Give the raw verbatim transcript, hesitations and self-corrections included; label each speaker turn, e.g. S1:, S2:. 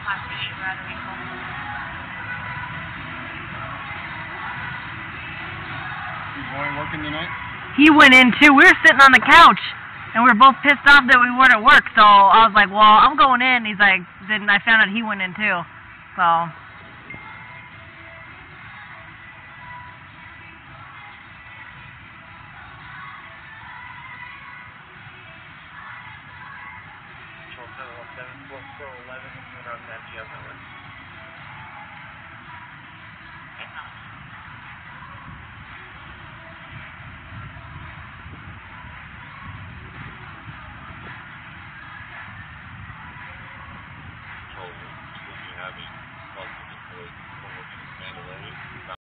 S1: Class eight rather vehicle.
S2: Your boy working tonight?
S3: He went in too. We were sitting on the couch, and we were both pissed off that we weren't at work. So I was like, "Well, I'm going in." He's like, "Then I found out he went in too." So.
S4: seven four four eleven and on that the other one. Told you, you have a